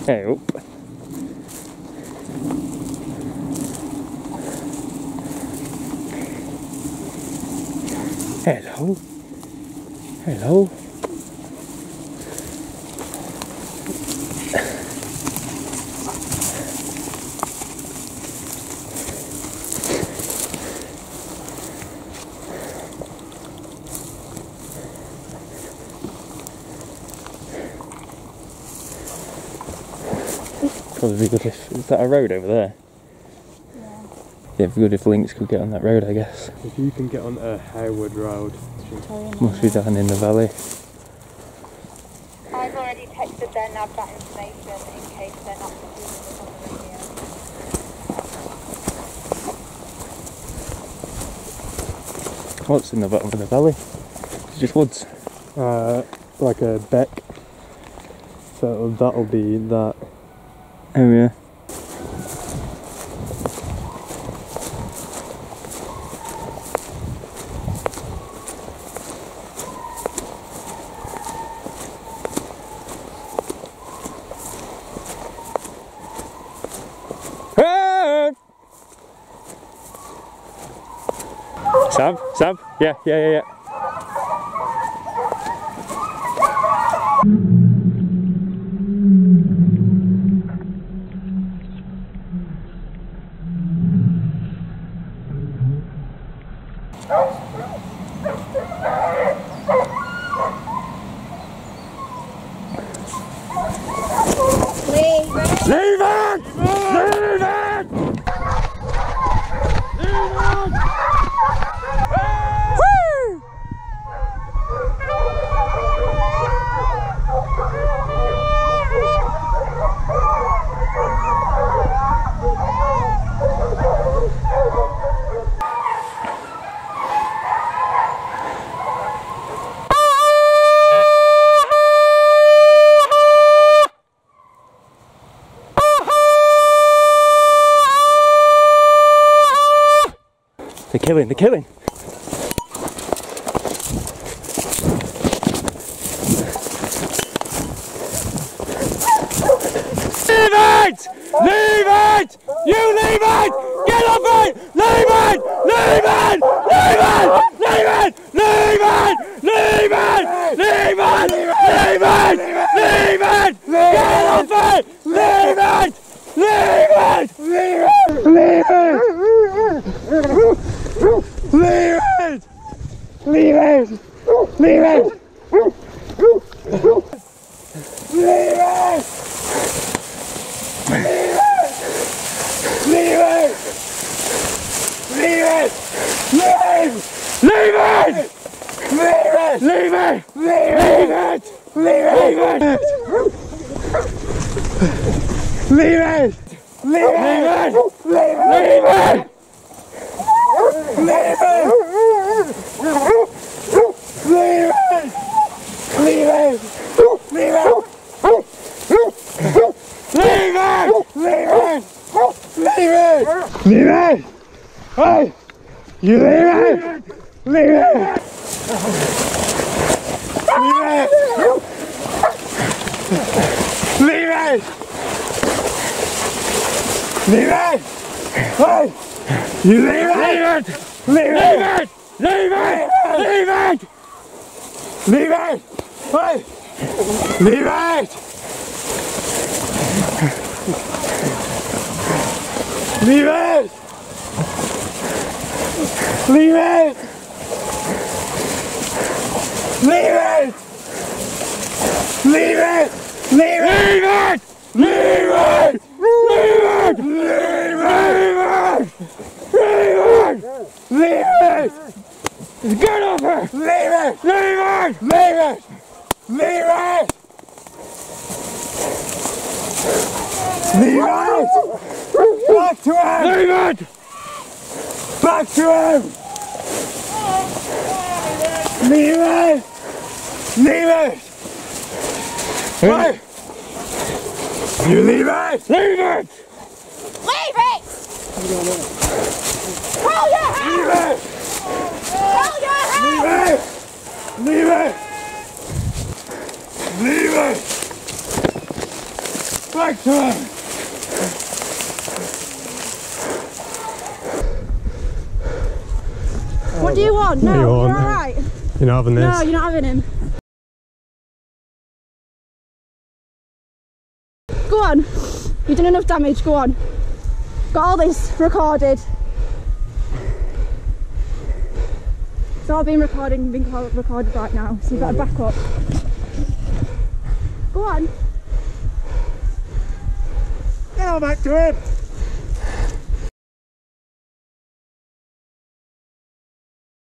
Hey up. Hello. Hello. Probably be good if... Is that a road over there? Yeah. Yeah, it'd be good if Lynx could get on that road, I guess. If you can get on Harewood Road. Must be down in the valley. I've already texted their nav that information in case they're not receiving it on the radio. What's in the bottom of the valley? It's just woods. Like a beck. So that'll be that. Oh yeah. Sab? Yeah. Leave it! They're killing. Leave it! You leave it! Get off it! Leave it! Leave it! Leave it! Leave it! Leave it! Leave it! Leave it! Leave it! Leave it! Get off it! Leave it! Leave it! Leave it! Leave it! Leave it! Leave it! Leave it! Leave it! Leave it! Leave it! Leave! Leave it! Leave it! Leave it! Leave it! Leave it! Leave it! Leave it! Leave it! Leave it! Leave it! Leave it! Leave it! Leave it! Leave it! Leave it! Leave it! Leave it! Hey! You leave it! Leave it! Leave it! Leave it! Leave it! Hey! You leave it! Leave it! Leave it! Leave it! Leave it! Leave it! Hey! Leave it! Leave it! Leave it! Leave it! Leave it! Leave it! Leave it! Leave it! Leave it! Leave it! Leave it! Get off her! Leave it! Leave it! Leave it! Leave it! Leave it! Back to him! Leave it! Back to him! Leave it! Leave it! Hey! You leave it! Leave it! Leave it! Hold your hand! Leave it! Hold your hand! Leave it! Leave it! Leave it! Back to him! What do you want? No, What do you you're want? alright. You're not having this? No, you're not having him. Go on. You've done enough damage, go on. Got all this recorded. It's all being recorded and being recorded right now, so you've got to back up. Go on. Get on back to him!